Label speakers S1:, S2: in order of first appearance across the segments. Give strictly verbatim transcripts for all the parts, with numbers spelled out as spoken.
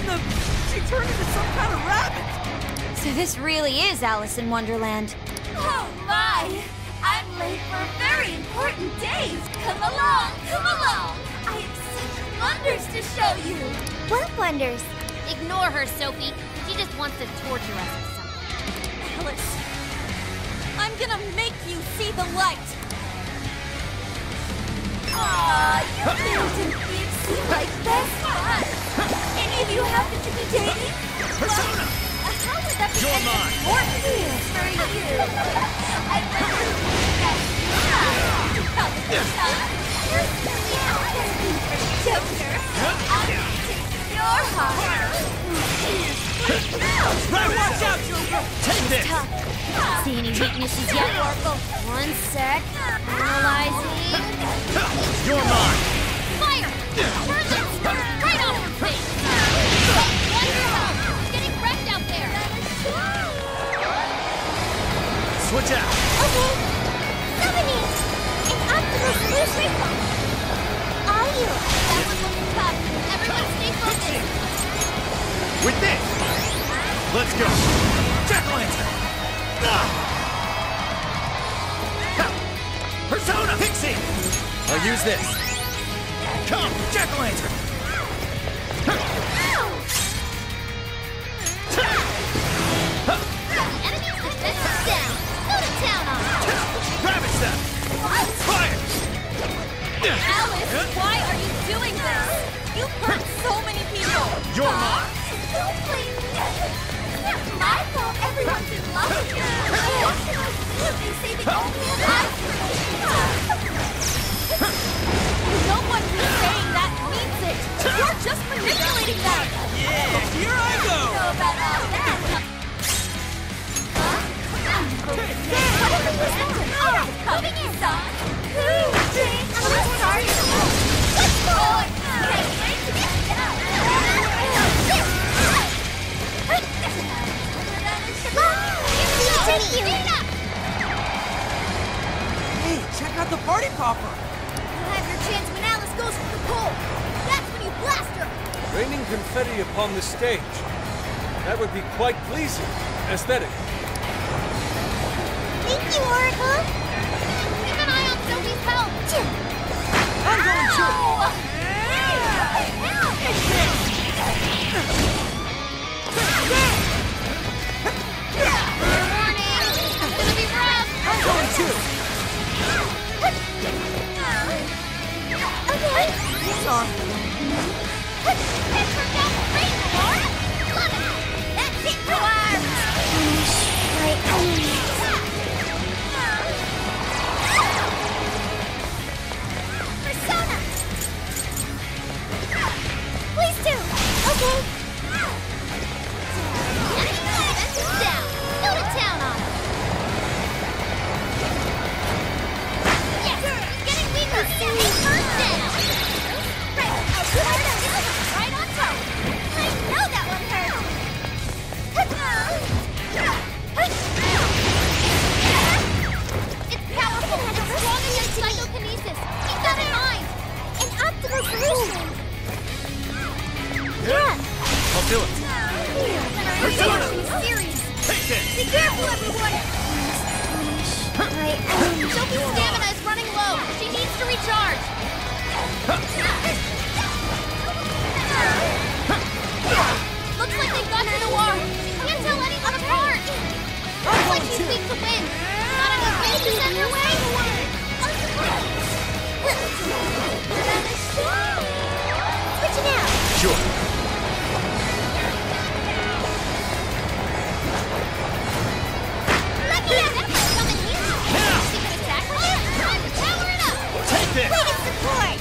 S1: then the... she turned into some kind of rabbit!
S2: So this really is Alice in Wonderland.
S3: Oh my! I'm late for a very important date! Come along, come along! I have such wonders to show you!
S2: What wonders?
S4: Ignore her, Sophie. She just wants to torture us or something.
S3: Alice, I'm gonna make you see the light! Aw, you built an seem like best buds! Any of you happen to be dating?
S1: Persona!
S3: Uh, how would that be
S1: You're
S3: any
S1: mine.
S3: important news for you? I remember that you how the first time. You're silly and testing for Joker. I'll take your heart.
S1: Right, watch out, Joker! Take this!
S4: See any weaknesses yet, Oracle? One sec. Analyzing.
S1: You're mine!
S4: Fire! Burn that spark right off her face! Watch yourself! She's getting wrecked out there!
S1: Switch out!
S2: Okay. Summoning! An Optimus Solution! Are you?
S4: That one looks tough. Everyone stay focused!
S1: With this! Let's go! Jack-o'-lantern! Persona! Pixie! I'll use this. Come, Jack-o'-lantern!
S4: The enemy's defense is down! Go to town on it!
S1: Rabbit step! Fire!
S3: Alice, why are you doing this? You hurt so many people.
S1: You're mine!
S3: Don't blame me. It's not my fault everyone's in love with you. What can I do? They say the only one I No one who's saying that means it. You're just manipulating them.
S1: Yeah, here I go!
S3: Know about all that. Huh? Whatever you said. All right, coming in, son. Who? Jane, I'm sorry. Let's go.
S1: Hey, check out the party popper!
S3: You'll have your chance when Alice goes for the pole. That's when you blast her.
S5: Raining confetti upon the stage. That would be quite pleasing. Aesthetic.
S2: Thank you, Oracle.
S4: Keep an eye on Sophie's health!
S1: I'm going to!
S4: Warning! It's gonna be rough!
S1: I'm going to!
S2: Okay.
S1: Sorry.
S4: That turned out great, Laura! Love it! That's it, Noir!
S2: Right.
S3: Persona!
S2: Please do. Okay.
S4: Enemy defense is down! Go to town on it! Yes! He's getting weaker! Take first down!
S3: Right, I'll put her down. Right on target. I know that one hurt.
S4: It's powerful and strong against psychokinesis! Keep that in mind!
S2: An Optimus Solution. Yeah.
S1: I'll do it. Persona!
S3: Serious.
S1: Take this!
S3: Be careful, everyone.
S2: Right.
S4: Sophie's stamina is running low! She needs to recharge! Looks like they got to Noir! Can't tell anyone apart! Looks like she's weak to wind! Not enough wind to send her way!
S2: Switching out.
S1: Sure.
S4: Lucky that one's coming here!
S1: Now!
S4: She can attack with it? Time to power it up!
S1: Take this!
S2: Rated support.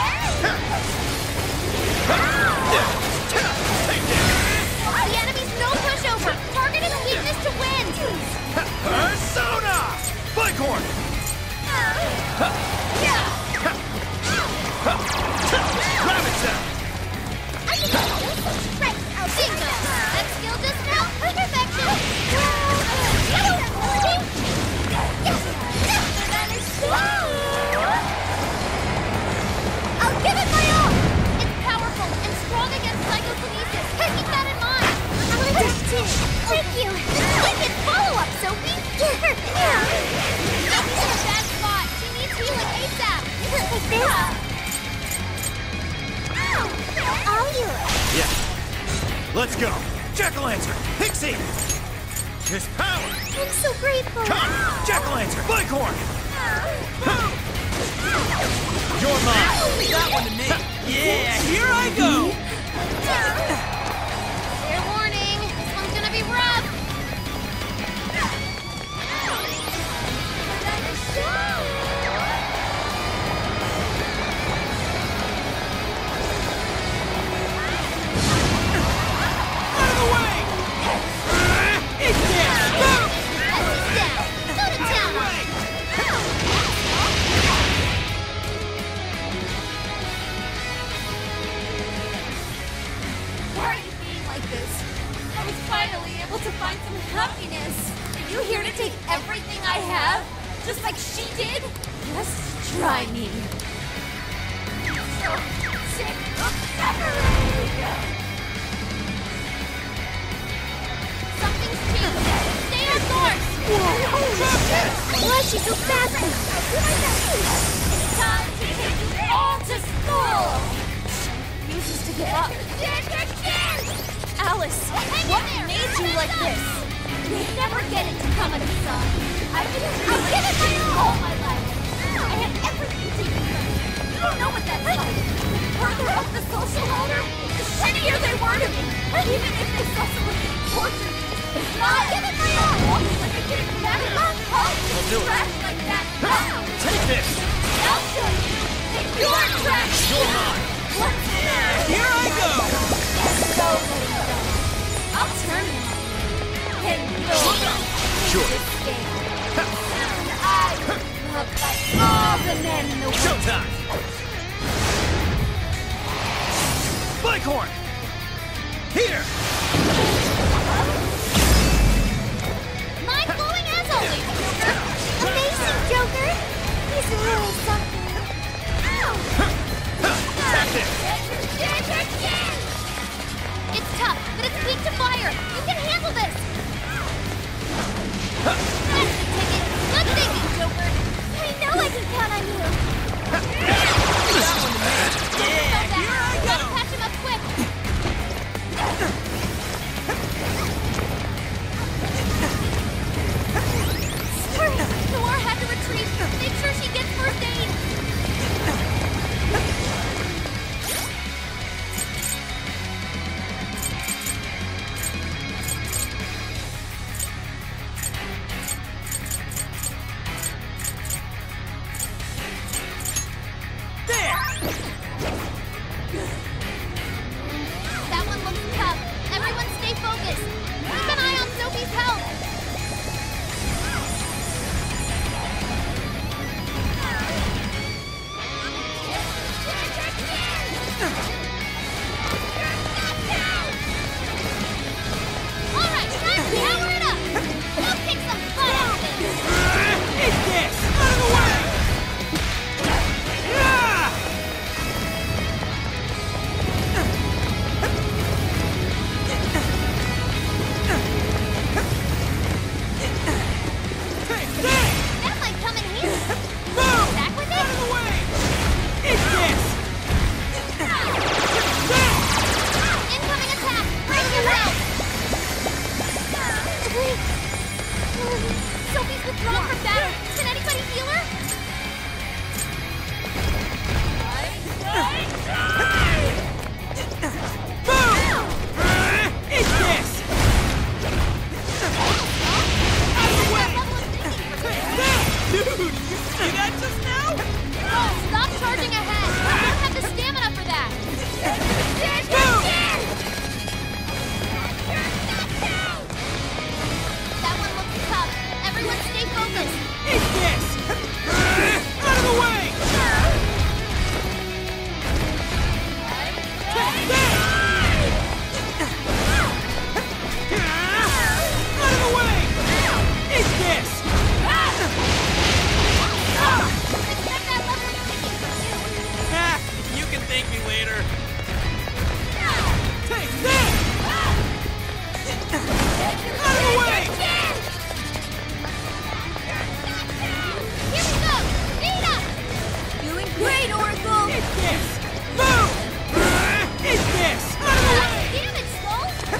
S1: Take this!
S4: The enemy's no pushover! Targeted weakness to wind!
S1: Persona! Bighorn! Rabbit step!
S4: I can do this! Right, I'll bingo! That skill just now? Perfection! I'll give it my all! It's powerful and strong against
S1: Let's go. Jack-o'-lantern, Pixie! His power!
S2: I'm so grateful.
S1: Come! Jack-o'-lantern, Bighorn! You're mine!
S6: That one to me. Yeah, here I go.
S4: Fair warning, this one's gonna be rough.
S6: Out of the way! It's there!
S4: That's down. Go to town.
S3: Why are you being like this? I was finally able to find some happiness. Are you here to take everything I have? Just like she did? Just try me. So sick of separating.
S4: Something's changed. Stay on course.
S2: Why is she so fast?
S3: It's time to take you all to school! Refuses to give up. Alice, what made you like this? You never get it to come at a son. I've been I've given my all my life. I had everything to give them. You don't know what that's like. The further up the social ladder, the shittier they were to me. Even if they saw someone getting tortured. It's not giving my all. Like I didn't matter.
S1: I'll do it.
S3: Trash like that.
S1: Take this!
S3: I'll show you that you're trash.
S1: You're mine!
S3: What's that?
S6: Here I go.
S3: So many guns. I'll turn them on you. And you'll
S1: Sure.
S3: this game. And I love like all the men in the world.
S1: Showtime! Bighorn! Here!
S4: Mind blowing as always, Joker.
S2: Amazing, Joker. He's really something.
S1: Tap this!
S4: It's tough, but it's weak to fire. You can handle this. That's the ticket. Good thinking, Joker.
S2: I know I can count on you.
S6: That one to me. Yeah,
S4: Go
S6: here I
S4: back.
S6: go.
S4: Gotta patch him up quick. Sorry, Noir had to retreat. Make sure she gets first aid.
S6: There.
S4: That one looks tough. Everyone stay focused. Keep an eye on Sophie's health. All right, time to power it up. We'll kick some butt out of this.
S6: It's this. Out of the way. Ah! Take that.
S4: That might come in handy.
S6: Move.
S4: Back with
S6: Out of
S4: it.
S6: the way. It's this.
S4: Incoming attack. Brace yourself. Sophie's withdrawn from battle. Can anybody heal her?
S6: Move. It's this. Out of the way. Take that. Dude, you see that just now?
S4: Oh, stop charging ahead. I don't have the stamina for that. That one looks tough. Everyone stay focused.
S6: It's this. Out of the way. Take that. Out of the way. It's this.
S4: Expect that level of thinking from you.
S6: Ah, you can thank me later. Take that. Out of the way.
S4: Here we go. Speed up.
S3: Doing great, Oracle!
S6: It's this. Move. It's this. Out of the way.
S4: Damn it, Skull.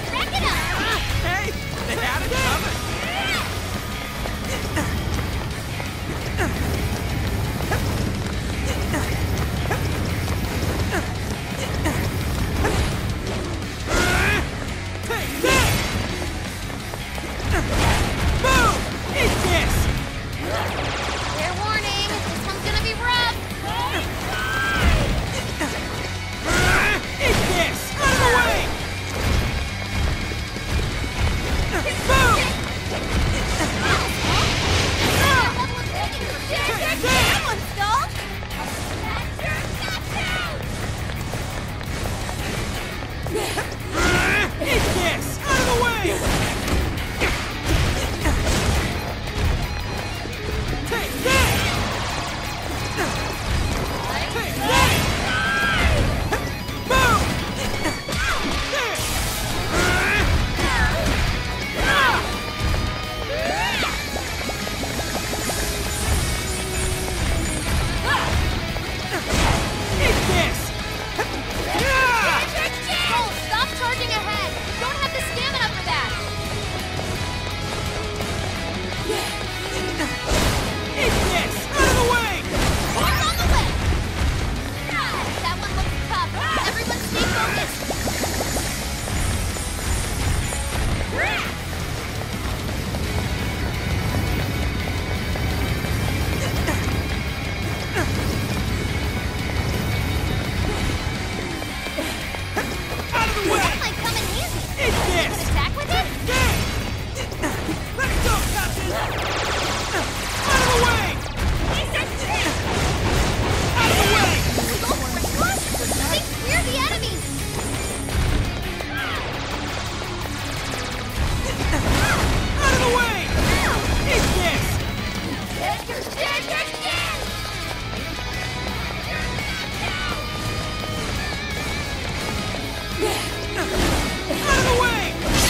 S6: Out of the way!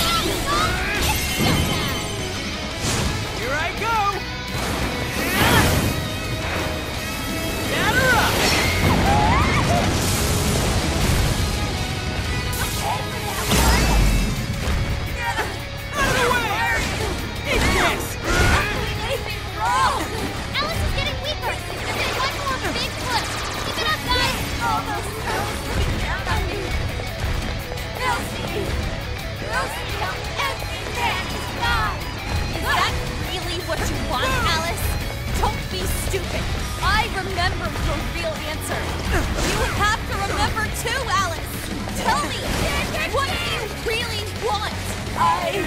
S6: Here I go! Batter up! Out of the way! Eat this!
S4: Anything wrong? Alice is getting weaker. Just take one more big push. Keep it up, guys.
S3: All those girls looking down on me. They'll see. They'll see how every man is mine.
S4: Is that really what you want, Alice? Don't be stupid. I remember your real answer. You have to remember too, Alice. Tell me, what do you really want?
S3: I...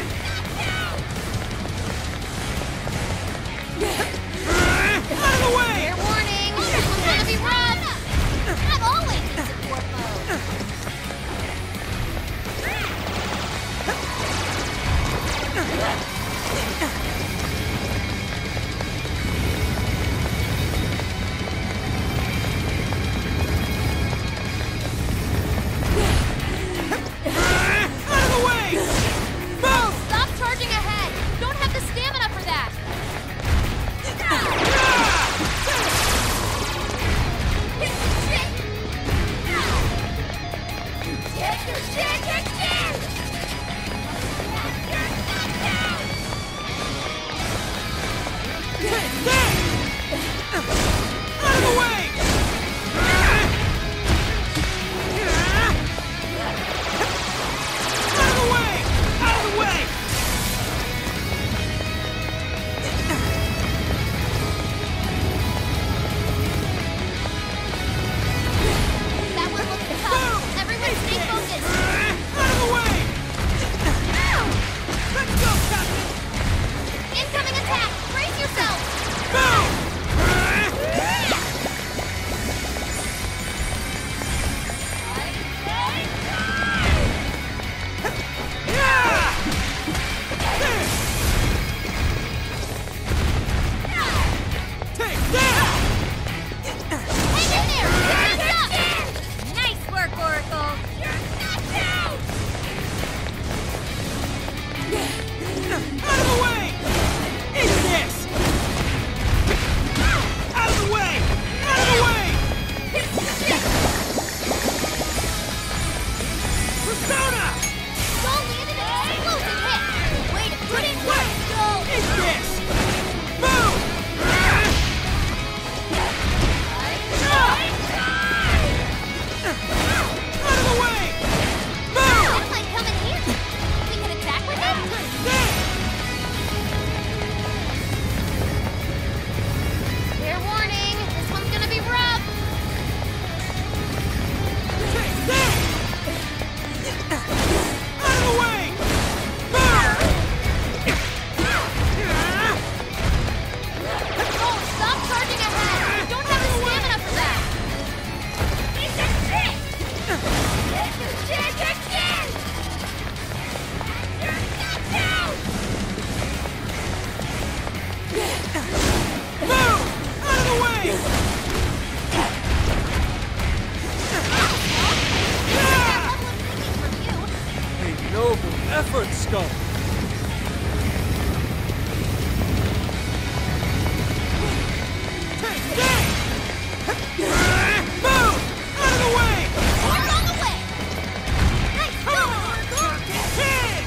S6: Out of the way!
S4: Fair warning. This one's gonna be rough. I'm always in support mode.
S6: Out of the way! Move!
S4: Stop charging ahead. You don't have the stamina for that.
S3: Take your shit, kick in! You're not down!
S6: Out of the way! Out of the way! Out of the way!
S4: That one looks tough. Everyone stay focused.
S6: Out of the way! Let's go, Captain!
S4: Incoming attack. Brace yourself.
S6: Move! Take that!
S4: Hang in there. Get up. Nice work, Oracle.
S6: Out of the way! Eat this! Out of the way! Out of the way! Persona!
S4: Don't land an explosive hit. Way to put in work. Go.
S6: Eat this! Move! Out of the way! Move!
S4: That might come in handy. We can attack with it.
S6: This!
S4: Fair warning. This one's gonna be rough.
S6: Take that! Out of the way! Move!
S4: Oh, stop charging ahead. You don't have the stamina for that.
S3: Piece of shit! Take your shit, kick in! You're not down!
S6: Move! Out of the way!
S5: A noble effort, Skull.
S6: Take that! Move! Out of the way!
S4: You're on the way. Nice going, Oracle.
S6: Kid!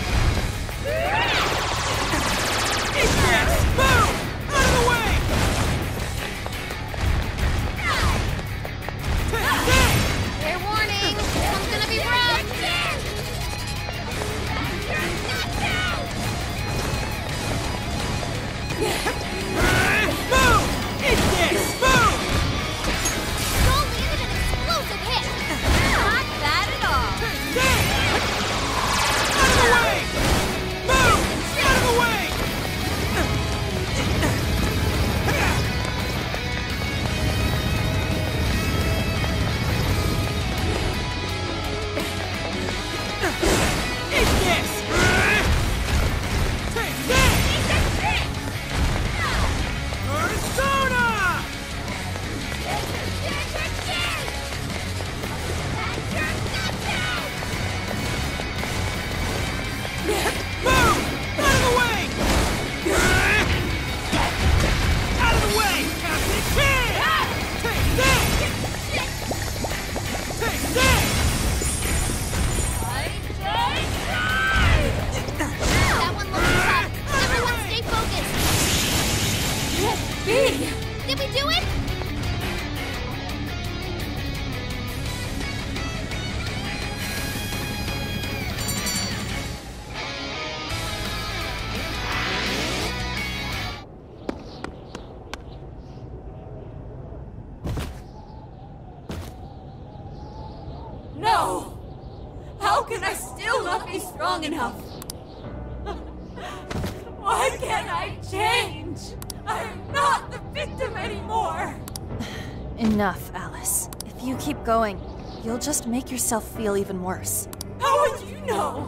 S6: Eat this! Move! Out of the way! Take that!
S4: Fair warning. This one's gonna be rough.
S3: You're not down!
S4: No! How can I still not be strong enough? Why can't I change? I am not the victim anymore!
S7: Enough, Alice. If you keep going, you'll just make yourself feel even worse.
S4: How would you know?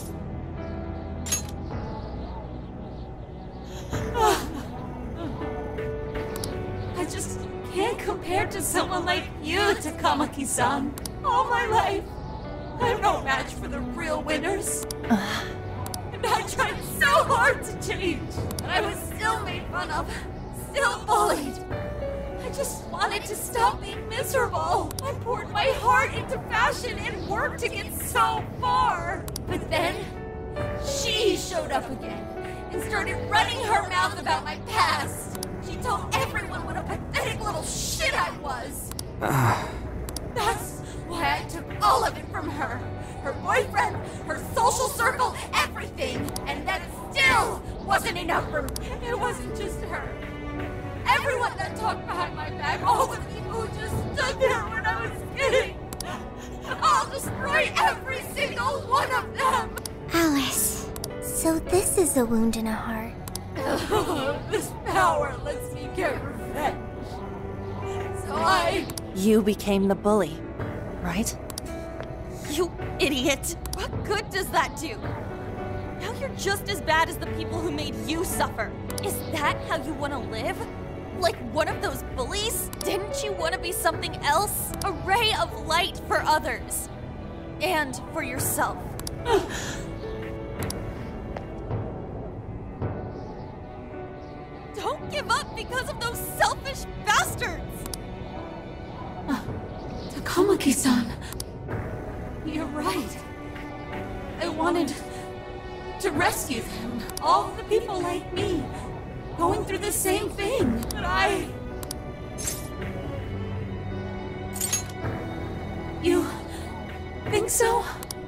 S4: I just can't compare to someone like you, Takamaki-san. All my life, I'm no match for the real winners. And I tried so hard to change, and I was still made fun of, still bullied. I just wanted to stop being miserable. I poured my heart into fashion and worked to get so far. But then, she showed up again and started running her mouth about my past. She told everyone what a pathetic little shit I was. That's why I took all of it from her. Her boyfriend, her social circle, everything. And that still wasn't enough for me. It wasn't just her. Everyone that talked behind my back, all the people who just stood there when I was kidding. I'll destroy every single one of them.
S2: Alice, so this is a wound in a heart.
S4: This power lets me get revenge. So I...
S7: You became the bully, right?
S4: You idiot! What good does that do? Now you're just as bad as the people who made you suffer. Is that how you want to live? Like one of those bullies? Didn't you want to be something else? A ray of light for others. And for yourself. Don't give up because of those selfish bastards! Uh, Takamaki-san. You're right. I wanted to rescue them. All the people like me. Going through the same thing. But I... You think so?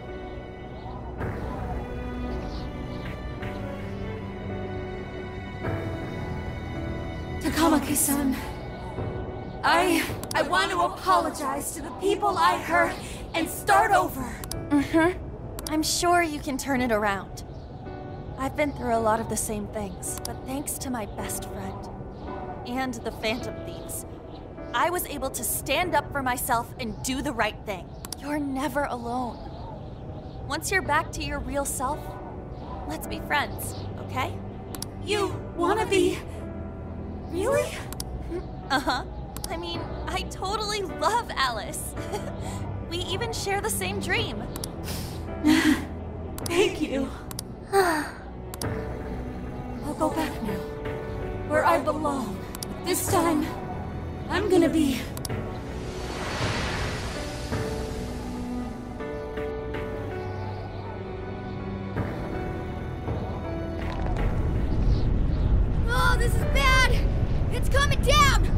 S4: Takamaki-san, I... I want to apologize to the people I hurt and start over.
S7: Mm-hmm. I'm sure you can turn it around. I've been through a lot of the same things, but thanks to my best friend and the Phantom Thieves, I was able to stand up for myself and do the right thing. You're never alone. Once you're back to your real self, let's be friends, okay?
S4: You wanna be... Really?
S7: Uh-huh. I mean, I totally love Alice. We even share the same dream.
S4: Thank you. I'll go back now, where I belong. This time, I'm gonna be...
S2: Oh, this is bad! It's coming down!